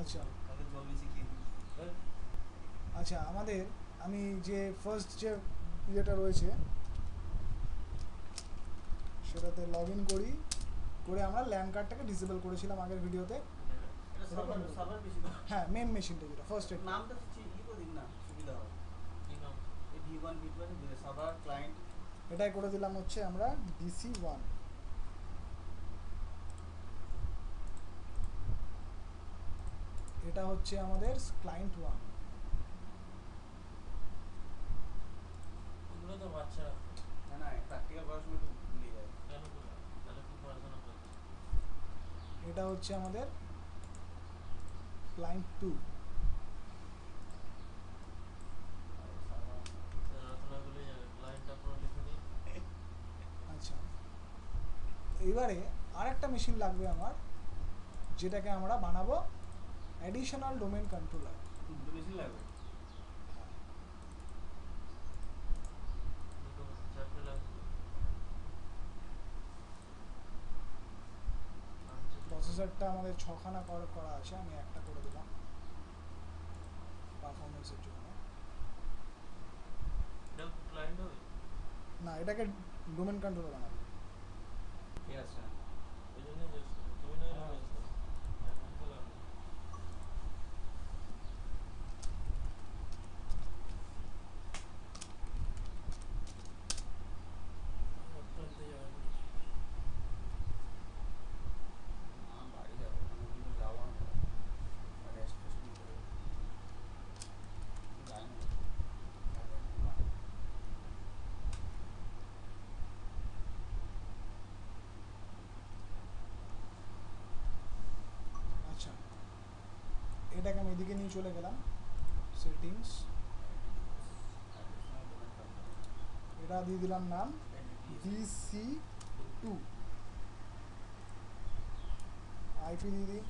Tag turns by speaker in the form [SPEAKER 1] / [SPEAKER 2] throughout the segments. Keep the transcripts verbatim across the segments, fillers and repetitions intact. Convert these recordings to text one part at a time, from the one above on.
[SPEAKER 1] আচ্ছা
[SPEAKER 2] তাহলে জল বেশি খেয়ে দিই।
[SPEAKER 1] আচ্ছা আমাদের আমি যে ফার্স্ট যে ইয়েটা রয়েছে সেটাতে লগ ইন করি, করে আমরা ল্যান কার্ডটাকে ডিসেবল করেছিলাম আগের ভিডিওতে।
[SPEAKER 2] এটা সার্ভার সার্ভার বেশি না।
[SPEAKER 1] হ্যাঁ মেন মেশিনটা যেটা ফার্স্ট এড
[SPEAKER 2] নামটা হচ্ছে ই করে দিন না, সুবিধা হবে।
[SPEAKER 3] কি নাম?
[SPEAKER 2] এই ভি ওয়ান ভি টু আছে দিলে সার্ভার ক্লায়েন্ট।
[SPEAKER 1] এটাই করে দিলাম হচ্ছে আমরা ডিসি ওয়ান। এটা হচ্ছে আমাদের ক্লায়েন্ট ওয়ান।
[SPEAKER 3] এগুলো তো বাচ্চারা
[SPEAKER 2] না না প্র্যাকটিক্যাল করার সময় তো ভুলে যায়।
[SPEAKER 3] কেন করে? তাহলে কি পড়াশোনা করছে?
[SPEAKER 1] এটা হচ্ছে আমাদের ক্লায়েন্ট টু।
[SPEAKER 3] রচনা গুলো যাবে ক্লায়েন্টটা পুরো লিখে দিই।
[SPEAKER 1] আচ্ছা এবারে আরেকটা মেশিন লাগবে আমার, যেটাকে আমরা বানাবো অ্যাডিশনাল ডোমেন কন্ট্রোলার।
[SPEAKER 2] দুটো বেশি লাগবে।
[SPEAKER 3] দুটো চারটে লাগবে।
[SPEAKER 1] প্রসেসরটা আমাদের ছখানা করা করা আছে, আমি একটা করে দিলাম পারফরমেন্সের জন্য।
[SPEAKER 3] এটা ক্লায়েন্ট হবে
[SPEAKER 1] না এটাকে ডোমেন কন্ট্রোলার বানাবো।
[SPEAKER 2] ঠিক আছে।
[SPEAKER 3] ওই জন্যই জিজ্ঞেস করি। তুমি নয় না বলছো এখন তো লাগবে। অত্যন্ত যাবে
[SPEAKER 2] না বাড়ি যাবো, আমি কিন্তু যাবো না, রেস্ট ফেস্ট নিতে হবে। যাই না।
[SPEAKER 1] আচ্ছা এটাকে আমি এদিকে নিয়ে চলে গেলাম সেটিংস, এটা দিয়ে দিলাম নাম ডিসি টু। আইপি দিয়ে দিই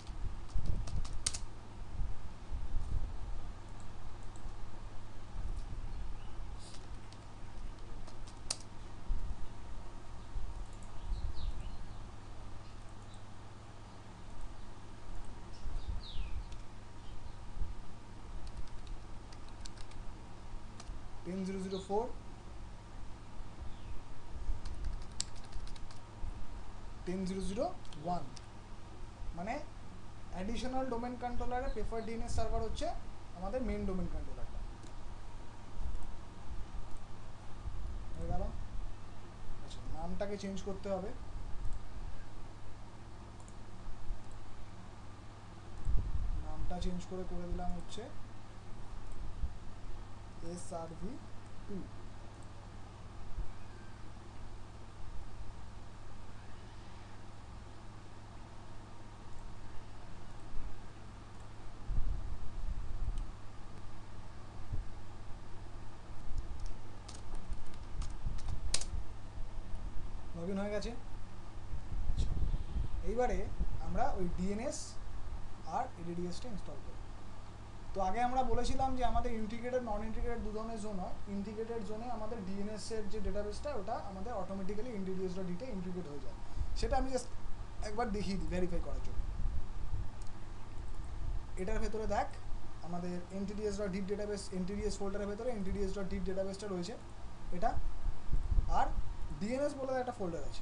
[SPEAKER 1] ten zero zero four, ten zero zero one. মানে অ্যাডিশনাল ডোমেন কন্ট্রোলারে প্রেফার ডিএনএস সার্ভার হচ্ছে আমাদের মেন ডোমেন কন্ট্রোলারটা হয়ে গেল। আচ্ছা নামটাকে চেঞ্জ করতে হবে, নামটা চেঞ্জ করে করে দিলাম হচ্ছে S R V two. Log in হয়ে গেছে। আচ্ছা এইবারে আমরা ওই ডিএনএস আর এডিডিএসটা ইনস্টল করব। তো আগে আমরা বলেছিলাম যে আমাদের ইন্টিগ্রেটেড নন ইন্টিগ্রেটেড দু ধরনের জোন হয়। ইন্টিগ্রেটেড জোনে আমাদের ডিএনএস এর যে ডেটাবেসটা ওটা আমাদের অটোমেটিক্যালি ইন্টিডিএস ডট ডিতে ইন্টিগ্রেট হয়ে যায়। সেটা আমি জাস্ট একবার দেখিয়ে দিই ভেরিফাই করার জন্য। এটার ভেতরে দেখ আমাদের NTDS dot dit database, NTDS ফোল্ডারের ভেতরে এনটিডিএস ডট ডিপ ডেটাবেসটা রয়েছে এটা, আর ডিএনএস বলে একটা ফোল্ডার আছে।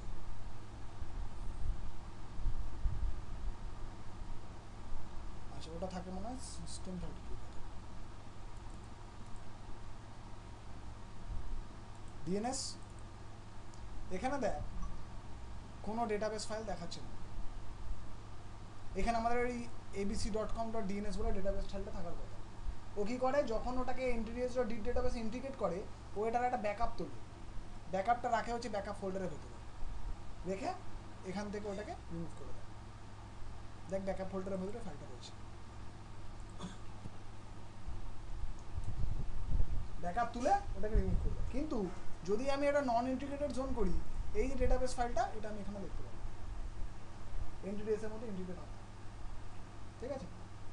[SPEAKER 1] আচ্ছা ওটা থাকে মনে হয় সিস্টেম থার্টি টু। ডিএনএস এখানে দেখ কোনো ডেটাবেস ফাইল দেখাচ্ছে না। এখানে আমাদের এই ABC dot com dot DNS বলে ডেটাবেস ফাইলটা থাকার কথা। ও কী করে যখন ওটাকে NTDS dot dit database integrate করে ও এটার একটা ব্যাকআপ তোলে, ব্যাকআপটা রাখে হচ্ছে ব্যাকআপ ফোল্ডারের ভেতরে, রেখে এখান থেকে ওটাকে রিমুভ করে দেয়। দেখ ব্যাকআপ ফোল্ডারের ভেতরে ফাইলটা রয়েছে, ব্যাকআপ তুলে ওটাকে রিমুভ করে দেয়। কিন্তু যদি আমি এটা নন ইন্টিগ্রেটেড জোন করি, এই যে ডেটাবেস ফাইলটা এটা আমি এখানে দেখতে পাবো, এনটিডিএস এর মধ্যে ইন্টিগ্রেট হবে। ঠিক আছে,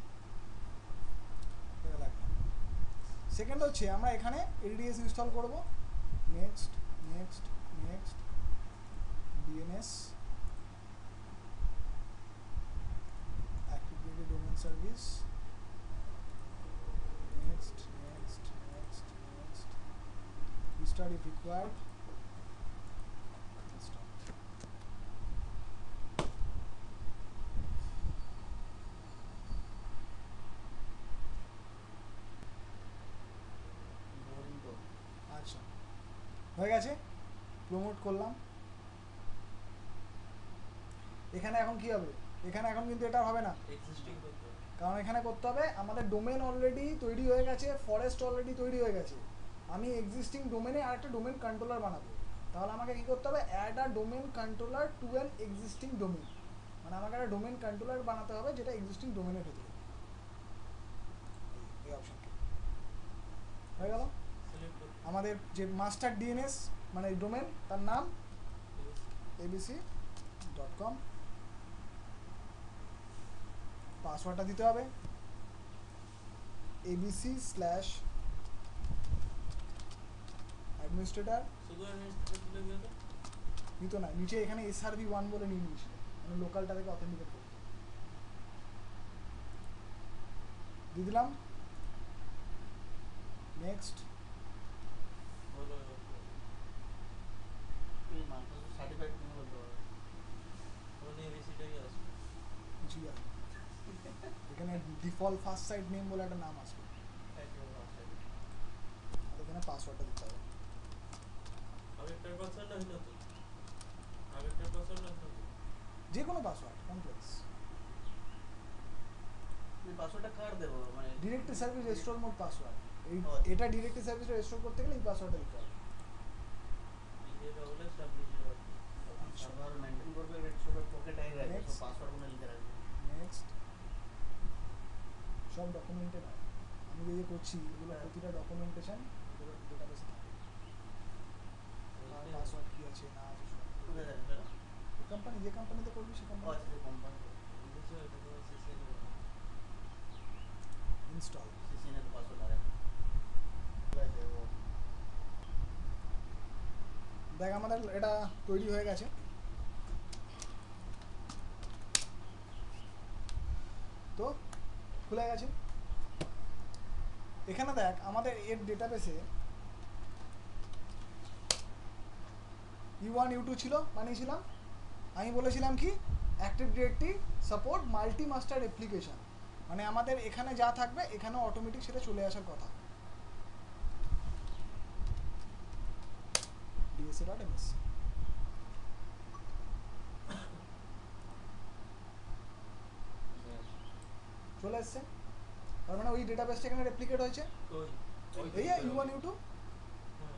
[SPEAKER 1] সেকেন্ড হচ্ছে আমরা এখানে এডিডিএস ইনস্টল করব। Next next next DNS activated domain service mustard if required. Install.
[SPEAKER 2] Boring তো।
[SPEAKER 1] আচ্ছা হয়ে গেছে, প্রমোট করলাম। এখানে এখন কি হবে, এখানে এখন কিন্তু এটা হবে না,
[SPEAKER 3] এক্সিস্টিং করতে হবে।
[SPEAKER 1] কারণ এখানে করতে হবে আমাদের ডোমেন অলরেডি তৈরি হয়ে গেছে, ফরেস্ট অলরেডি তৈরি হয়ে গেছে। আমি এক্সিস্টিং ডোমেনে আর একটা ডোমেন কন্ট্রোলার বানাবো, তাহলে আমাকে কি করতে হবে, add a domain controller to an existing domain. মানে আমাকে একটা ডোমেন কন্ট্রোলার বানাতে হবে যেটা এক্সিস্টিং ডোমেনের ভেতরে। এই অপশন হয়ে গেল।
[SPEAKER 3] সিলেক্ট করতে
[SPEAKER 1] আমাদের যে মাস্টার ডিএনএস মানে ডোমেন, তার নাম
[SPEAKER 3] হবে।
[SPEAKER 1] ABC dot com. পাসওয়ার্ডটা দিতে হবে এবিসি স্ল্যাশ অ্যাডমিনিস্ট্রেটর।
[SPEAKER 3] শুধু অ্যাডমিনিস্ট্রেটর দিলে দিয়ে দাও।
[SPEAKER 1] দিত না, নিচে এখানে এসআরভি ওয়ান বলে নিয়ে নিয়েছিল, মানে লোকালটা থেকে অথেন্টিকেট করতে। দিয়ে দিলাম নেক্সট।
[SPEAKER 3] বলো
[SPEAKER 2] এই মাইক্রোসফট সার্টিফাইড তুমি বলতে পারো।
[SPEAKER 3] ওখানে এবিসিটাই আসবে।
[SPEAKER 1] জি আর এখানে ডিফল্ট ফার্স্ট সাইট নেম বলে একটা নাম আসবে,
[SPEAKER 2] একদম আছে।
[SPEAKER 1] আর এখানে পাসওয়ার্ডটা দিতে হবে।
[SPEAKER 3] আগেরটার পাসওয়ার্ড না হলো তো, আগেরটার পাসওয়ার্ড না হলো।
[SPEAKER 1] যে কোনো পাসওয়ার্ড কমপ্লেক্স।
[SPEAKER 2] এই পাসওয়ার্ডটা কার দেবো মানে
[SPEAKER 1] directory service restore mode password. এই
[SPEAKER 2] ও।
[SPEAKER 1] এটা ডিরেক্টরি সার্ভিস রেস্টোর করতে গেলে এই পাসওয়ার্ডটা দিতে হবে।
[SPEAKER 3] DJ double S W
[SPEAKER 2] server maintain করবে রেড শপের পকেট আই রাখবে
[SPEAKER 1] Next.
[SPEAKER 2] সব পাসওয়ার্ড গুলো লিখে রাখবে।
[SPEAKER 1] নেক্সট। সব ডকুমেন্টে নয়, আমি যে যে করছি এগুলো
[SPEAKER 2] হ্যাঁ।
[SPEAKER 1] প্রতিটা ডকুমেন্টেশন ডেটাবেসে থাকে। পাসওয়ার্ড কি আছে না আছে সব।
[SPEAKER 2] কোথায় যাবে সেটা?
[SPEAKER 1] কোম্পানি যে কোম্পানিতে করবি সে
[SPEAKER 2] ও
[SPEAKER 1] কোম্পানি
[SPEAKER 2] আচ্ছা কোম্পানি
[SPEAKER 3] বুঝেছো, এটা তো সিসিএল
[SPEAKER 1] ইনস্টল।
[SPEAKER 2] সিসিএনের পাসওয়ার্ড লাগে লাগে ও
[SPEAKER 1] দেখ আমাদের এটা তৈরি হয়ে গেছে। তো খুলে গেছে। এখানে দেখ আমাদের এর ডেটাবেসে ইউ ওয়ান ইউ টু ছিল, বানিয়েছিলাম। আমি বলেছিলাম কি active directory support multi master application, মানে আমাদের এখানে যা থাকবে এখানে অটোমেটিক সেটা চলে আসার কথা। ডিএসএ ডট এমএস চলে এসছে, তার মানে ওই ডেটাবেসটা এখানে রেপ্লিকেট হয়েছে।
[SPEAKER 3] ওই
[SPEAKER 1] এই ইউ ওয়ান ইউ টু।
[SPEAKER 3] হ্যাঁ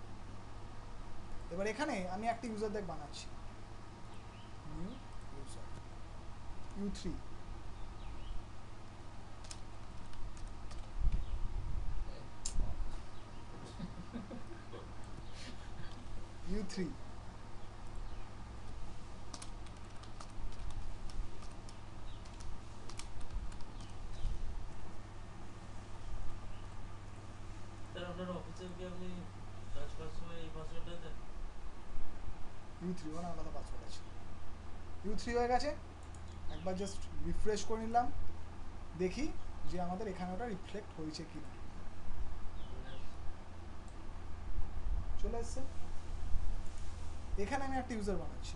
[SPEAKER 1] এবার এখানে আমি একটা ইউজার দেখ বানাচ্ছি, new user U three. U three
[SPEAKER 3] sir আপনার অফিসে কি আপনি কাজ করার সময় এই পাসওয়ার্ডটা দেন?
[SPEAKER 1] ইউ থ্রি ওখানে আলাদা পাসওয়ার্ড আছে। ইউ থ্রি হয়ে গেছে, একবার জাস্ট রিফ্রেশ করে নিলাম, দেখি যে আমাদের এখানে ওটা রিফ্লেক্ট হয়েছে কি না। চলে এসছে। এখানে আমি একটা ইউজার বানাচ্ছি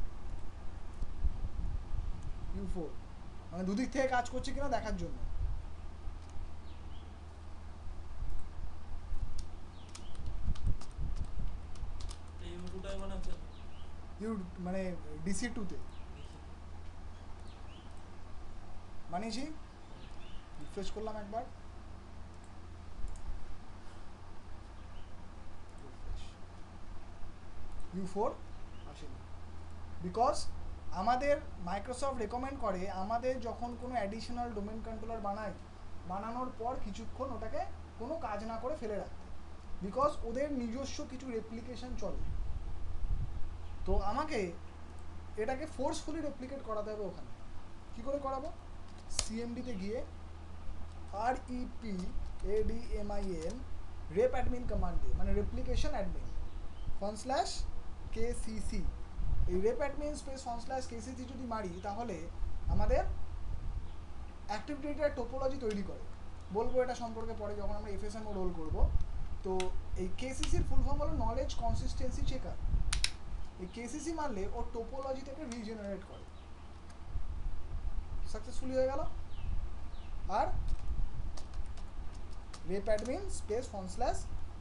[SPEAKER 1] ইউ ফোর, মানে দুদিক থেকে কাজ করছে কিনা দেখার জন্য।
[SPEAKER 3] এই ইউটুটাই বানাচ্ছেন?
[SPEAKER 1] ইউ মানে ডিসি টুতে বানিয়েছি, রিফ্রেশ করলাম একবার, ইউ ফোর আসেনি, বিকজ আমাদের মাইক্রোসফট রেকমেন্ড করে আমাদের যখন কোনো অ্যাডিশনাল ডোমেন কন্ট্রোলার বানাই, বানানোর পর কিছুক্ষণ ওটাকে কোনো কাজ না করে ফেলে রাখতে, বিকজ ওদের নিজস্ব কিছু রেপ্লিকেশন চলে। তো আমাকে এটাকে ফোর্সফুলি রেপ্লিকেট করাতে হবে ওখানে। কী করে করাবো, সিএমডিতে গিয়ে R EP ADMIN rep admin command দিয়ে, মানে রেপ্লিকেশন অ্যাডমিন ফন স্ল্যাশ কেসিসি, এই রেপ অ্যাডমিন স্পেস ফন স্ল্যাশ কেসিসি যদি মারি তাহলে আমাদের অ্যাক্টিভ ডিরেক্টরি টোপোলজি তৈরি করে। বলবো এটা সম্পর্কে পরে যখন আমরা এফএসএমও রোল করবো। তো এই কেসিসির ফুল ফর্ম হলো নলেজ কনসিস্টেন্সি চেকার। এই কেসিসি মারলে ওর টোপোলজিটাকে রিজেনারেট করে, সাকসেসফুলি হয়ে গেল। আর web admin space front slash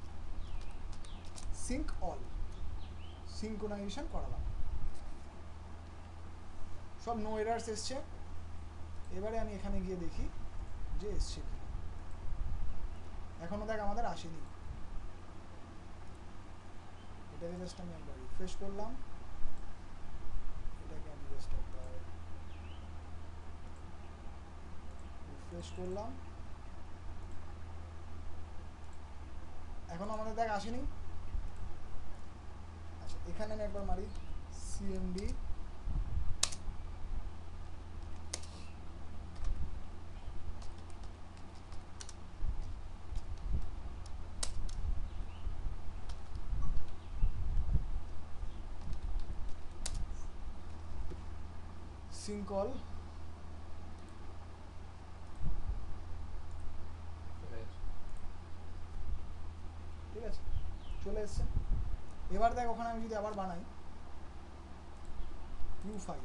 [SPEAKER 1] sync all, synchronization করালাম, সব নো এরার্স এসছে। এবারে আমি এখানে গিয়ে দেখি যে এসছে কি, এখনো দেখ আমাদের আসেনি। এটাকে জাস্ট আমি একবার রিফ্রেশ করলাম, এটাকে আমি জাস্ট একবার রিফ্রেশ করলাম, এখনো আমাদের দেখ আসেনি। আচ্ছা এখানে আমি একবার মারি সিএমডি সিঙ্কল, ঠিক আছে চলে এসছে। এবার দেখ ওখানে আমি যদি আবার বানাই ইউ ফাইভ,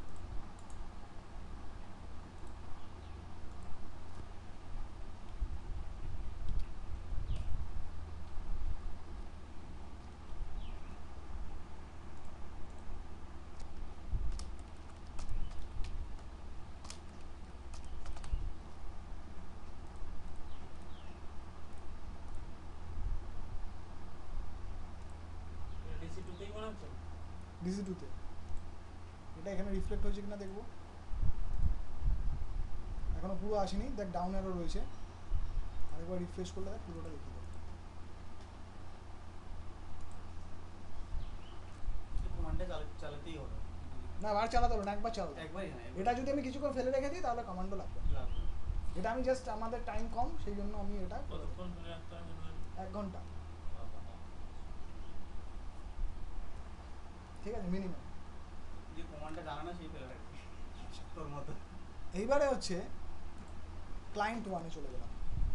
[SPEAKER 3] ডিসি টুতেই বানাচ্ছেন?
[SPEAKER 1] ডিসি টুতে এটা এখানে রিফ্লেক্ট হয়েছে কিনা দেখবো, এখনো পুরো আসেনি, দেখ ডাউন অ্যারো রয়েছে। আরেকবার রিফ্রেশ করলে দেখ পুরোটা দেখিয়ে দেবে।
[SPEAKER 2] কমান্ডে চালাতেই হবে
[SPEAKER 1] না আর চালাতে হবে না, একবার চালাতে হবে।
[SPEAKER 2] একবারই না,
[SPEAKER 1] এটা যদি আমি কিছুক্ষণ ফেলে রেখে দিই তাহলে কমান্ডও লাগবে।
[SPEAKER 2] লাগবে।
[SPEAKER 1] এটা আমি জাস্ট আমাদের টাইম কম সেই জন্য আমি এটা
[SPEAKER 3] কতক্ষণ ফেলে রাখতে হবে manually?
[SPEAKER 1] এক ঘন্টা,
[SPEAKER 3] বাবা।
[SPEAKER 1] ঠিক আছে মিনিমাম।
[SPEAKER 2] যে কমান্ডটা জানা না সেই ফেলে রাখবে তোর মতো।
[SPEAKER 1] এইবারে হচ্ছে ক্লায়েন্ট ওয়ানে চলে গেলাম।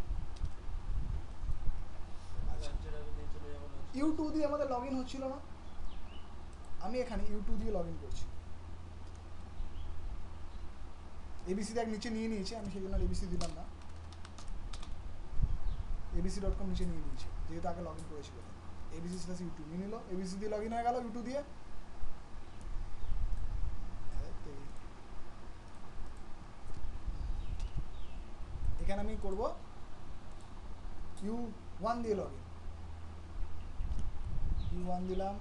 [SPEAKER 1] আচ্ছা
[SPEAKER 3] রাজ্যের আগে দিয়ে চলে যাবো না?
[SPEAKER 1] ইউ টু দিয়ে আমাদের লগ ইন হচ্ছিল না, আমি এখানে ইউ টু দিয়ে লগ ইন করছি। এবিসি দেখ নিচে নিয়ে নিয়েছে, আমি সেই জন্য এবিসি দিলাম না, এবিসি ডট কম নিচে নিয়ে নিয়েছে যেহেতু আগে লগ ইন করেছিল। এবিসি স্ল্যাশ ইউটিউব নিয়ে নিল, এবিসি দিয়ে লগ ইন হয়ে গেল ইউটিউব দিয়ে। এখানে আমি করব ইউ ওয়ান দিয়ে লগ ইন, ইউ ওয়ান দিলাম,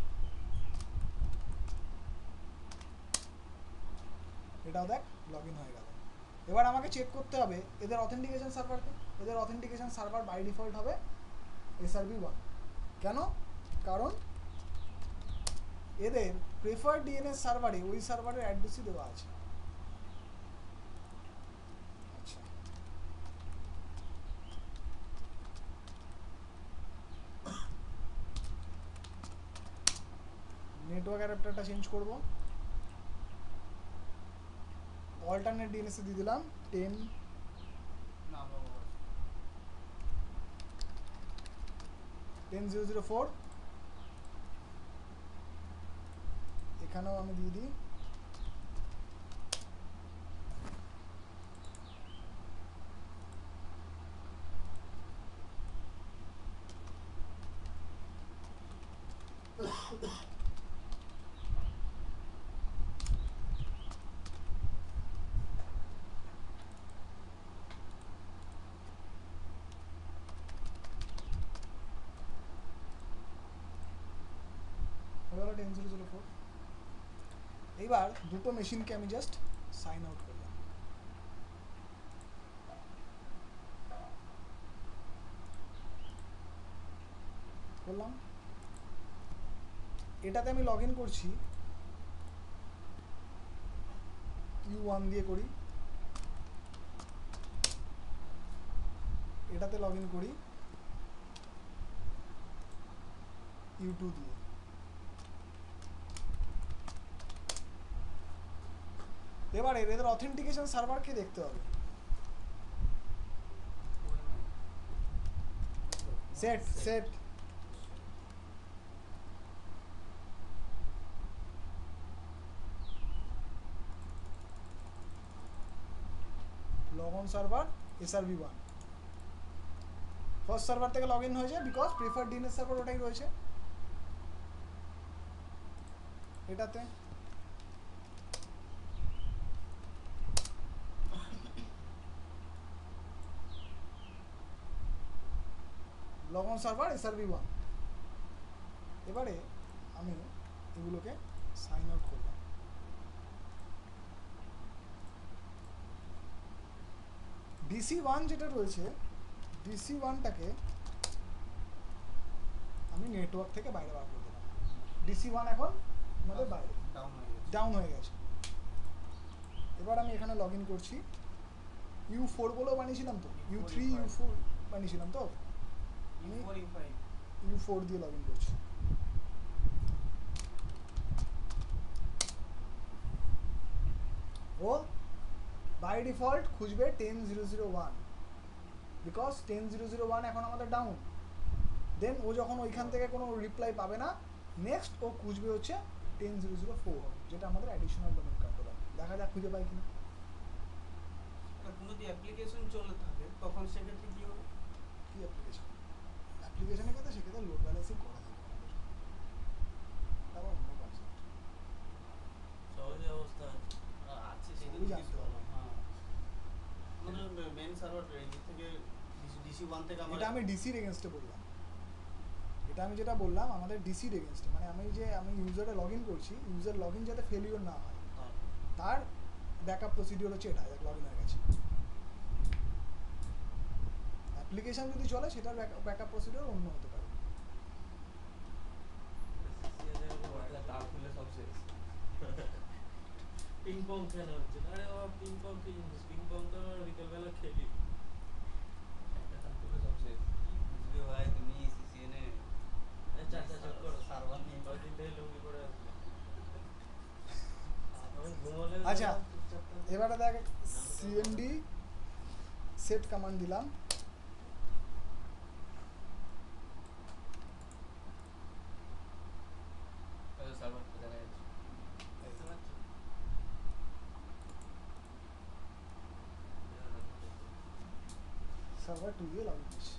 [SPEAKER 1] এটাও দেখ লগ ইন হয়ে গেল। এবার আমাকে চেক করতে হবে এদের অথেন্টিকেশন সার্ভারকে। এদের অথেন্টিকেশন সার্ভার বাই ডিফল্ট হবে এসআরবি ওয়ান। কেন? কারণ এদের প্রেফার ডিএনএস সার্ভারে ওই সার্ভারের অ্যাড্রেসই দেওয়া আছে। আচ্ছা নেটওয়ার্ক অ্যাডাপ্টারটা চেঞ্জ করব, অল্টারনেট ডিএনএসে দিয়ে দিলাম টেন
[SPEAKER 2] না বাবা,
[SPEAKER 1] টেন জিরো জিরো ফোর। এখানেও আমি দিয়ে দিই টেন জিরো জিরো ফোর। এইবার দুটো মেশিনকে আমি জাস্ট সাইন আউট করলাম। করলাম এটাতে আমি লগ ইন করছি ইউ ওয়ান দিয়ে করি, এটাতে লগ ইন করি ইউ টু দিয়ে। এবারে এদের অথেন্টিকেশন সার্ভারকে দেখতে হবে। Set set log on server SRV one first server থেকে লগ ইন হয়েছে বিকজ প্রিফার ডিএনএস সার্ভার ওটাই রয়েছে এটাতে log on server SRV one এবারে আমি এগুলোকে সাইন আউট করলাম ডিসি ওয়ান যেটা রয়েছে ডিসি ওয়ানটাকে আমি নেটওয়ার্ক থেকে বাইরে বার করে দিলাম ডিসি ওয়ান এখন আমাদের বাইরে
[SPEAKER 2] ডাউন হয়ে গেছে
[SPEAKER 1] ডাউন হয়ে গেছে এবার আমি এখানে লগ ইন করছি ইউ ফোর বলেও বানিয়েছিলাম তো ইউ থ্রি ইউ ফোর বানিয়েছিলাম তো
[SPEAKER 2] U four U five
[SPEAKER 1] U four দিয়ে লগ ইন করছি ও বাই ডিফল্ট খুঁজবে ten zero zero one because ten zero zero one এখন আমাদের ডাউন দেন ও যখন ওইখান থেকে কোনো রিপ্লাই পাবে না নেক্সট ও খুঁজবে হচ্ছে টেন জিরো জিরো ফোর যেটা আমাদের অ্যাডিশনাল ডোমেন কন্ট্রোলার দেখা যাক খুঁজে পাই কিনা
[SPEAKER 2] আর কোনো যদি অ্যাপ্লিকেশন চলে থাকে তখন সেক্ষেত্রে কি হবে
[SPEAKER 1] কি অ্যাপ্লিকেশন অ্যাপ্লিকেশনের ক্ষেত্রে সেক্ষেত্রে লোড ব্যালেন্সিং করা যাবে আমাদের তারপর অন্য কনসেপ্ট
[SPEAKER 3] সহজ অবস্থা আছে
[SPEAKER 2] আছে
[SPEAKER 1] সবই
[SPEAKER 2] সেদিন
[SPEAKER 1] জানতে
[SPEAKER 2] কিছু
[SPEAKER 1] হবে।
[SPEAKER 2] হ্যাঁ আমাদের মেন সার্ভার থেকে ডিসি ওয়ান থেকে আমরা
[SPEAKER 1] এটা আমি ডিসির এগেনস্টে বললাম এটা আমি যেটা বললাম আমাদের ডিসির এগেনস্টে মানে আমি যে আমি ইউজারে লগ ইন করছি ইউজার লগ ইন যাতে ফেলিওর না হয়
[SPEAKER 2] হ্যাঁ।
[SPEAKER 1] তার ব্যাকআপ প্রসিডিওর হচ্ছে এটা লগ ইন হয়ে গেছে অ্যাপ্লিকেশন যদি চলে সেটার ব্যাকআপ প্রসিডিওর অন্য হতে পারে
[SPEAKER 3] তার খুলে সব শেষ পিং পং খেলা হচ্ছে আরে বাবা পিং পং কি জিনিস পিং পং তো বিকেলবেলা খেলি তার খুলে সব শেষ
[SPEAKER 2] বুঝবে ভাই তুমি সিসিএনে
[SPEAKER 3] আচ্ছা আচ্ছা চুপ করো
[SPEAKER 2] সার্ভার নিয়ে
[SPEAKER 3] কদিন থেকে লুঙ্গি পরে আসলে আমি ঘুমোলে
[SPEAKER 1] আচ্ছা এবারে দেখ সিএমডি সেট কমান্ড দিলাম
[SPEAKER 3] সার্ভার তো জানা যাচ্ছে
[SPEAKER 1] সার্ভার টু দিয়ে লগ ইন করছি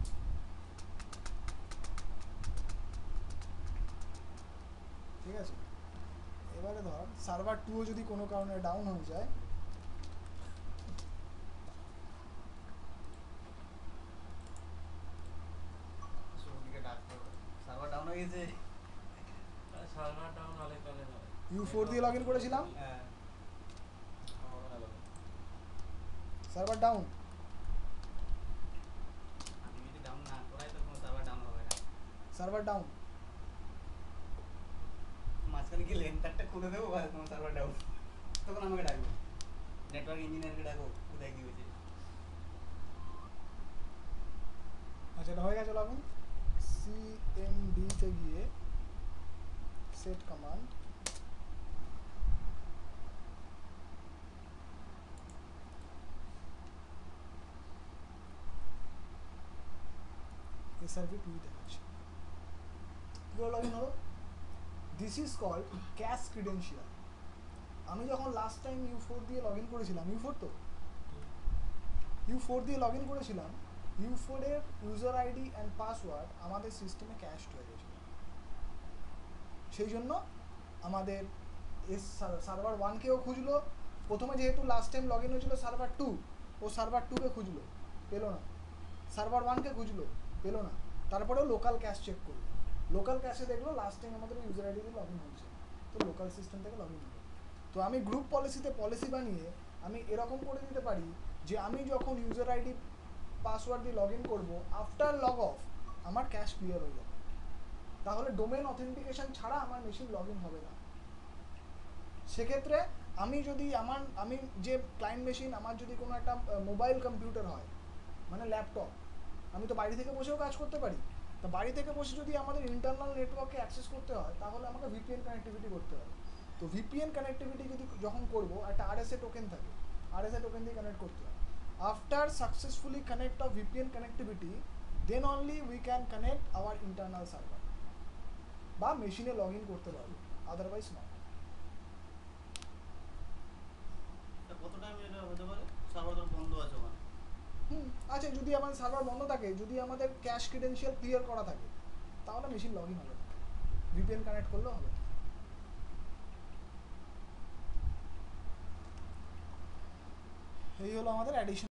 [SPEAKER 1] ঠিক আছে এবারে ধর সার্ভার টুও যদি কোনো কারণে ডাউন হয়ে যায়
[SPEAKER 2] সৌদিকে ডাকতে হবে সার্ভার ডাউন হয়ে গেছে
[SPEAKER 3] সার্ভার ডাউন হলে কালে হয়
[SPEAKER 1] ইউ ফোর দিয়ে লগ ইন করেছিলাম
[SPEAKER 2] হ্যাঁ
[SPEAKER 1] সার্ভার ডাউন
[SPEAKER 2] আমি যদি ডাউন না করাই তো কোনো সার্ভার ডাউন হবে না
[SPEAKER 1] সার্ভার ডাউন
[SPEAKER 2] মাঝখানে গিয়ে লেন্টারটা খুলে দেবো বা তোমার সার্ভার ডাউন তখন আমাকে ডাকবো নেটওয়ার্ক ইঞ্জিনিয়ারকে ডাকো কোথায় কি হয়েছে
[SPEAKER 1] আচ্ছা এটা হয়ে গেছে লগ ইন সিএমডিতে গিয়ে সেট কমান্ড এসআরভি টু দেখাচ্ছে পুরো লগ ইন হলো this is called cache credential আমি যখন লাস্ট টাইম ইউ ফোর দিয়ে লগ ইন করেছিলাম ইউ ফোর তো ইউ ফোর দিয়ে লগ ইন করেছিলাম ইউ ফোরের ইউজার আইডি অ্যান্ড পাসওয়ার্ড আমাদের সিস্টেমে ক্যাশড হয়ে গেছিলো সেই জন্য আমাদের এস সার্ভার ওয়ানকেও খুঁজলো প্রথমে যেহেতু লাস্ট টাইম লগ ইন হয়েছিল সার্ভার টু ও সার্ভার টুকে খুঁজলো পেলো না সার্ভার ওয়ানকে খুঁজলো পেলো না তারপরেও লোকাল ক্যাশ চেক করলো লোকাল ক্যাশে দেখলো লাস্ট টাইম আমাদের ইউজার আইডি দিয়ে লগ ইন হয়েছে তো লোকাল সিস্টেম থেকে লগ ইন হলো তো আমি গ্রুপ পলিসিতে পলিসি বানিয়ে আমি এরকম করে দিতে পারি যে আমি যখন ইউজার আইডি পাসওয়ার্ড দিয়ে লগ ইন করবো আফটার লগ অফ আমার ক্যাশ ক্লিয়ার হয়ে যাবে তাহলে ডোমেন অথেন্টিকেশন ছাড়া আমার মেশিন লগ ইন হবে না সেক্ষেত্রে আমি যদি আমার আমি যে ক্লায়েন্ট মেশিন আমার যদি কোনো একটা মোবাইল কম্পিউটার হয় মানে ল্যাপটপ আমি তো বাড়ি থেকে বসেও কাজ করতে পারি তো বাড়ি থেকে বসে যদি আমাদের ইন্টারনাল নেটওয়ার্কে অ্যাক্সেস করতে হয় তাহলে আমাকে ভিপিএন কানেক্টিভিটি করতে হবে তো ভিপিএন কানেক্টিভিটি যদি যখন করবো একটা আরএসএ টোকেন থাকে আরএসএ টোকেন দিয়ে কানেক্ট করতে হয় after successfully connect of VPN connectivity then only we can connect our internal server বা মেশিনে লগ ইন করতে পারবো, আদারওয়াইজ নট।
[SPEAKER 3] তা কত টাইম এটা হতে পারে? সার্ভার তো বন্ধ আছে ওখানে।
[SPEAKER 1] হুম আচ্ছা, যদি আমাদের সার্ভার বন্ধ থাকে, যদি আমাদের ক্যাশ ক্রিডেন্সিয়াল ক্লিয়ার করা থাকে, তাহলে মেশিন লগ ইন হবে, ভিপিএন কানেক্ট করলেও হবে। এই হলো আমাদের অ্যাডিশন।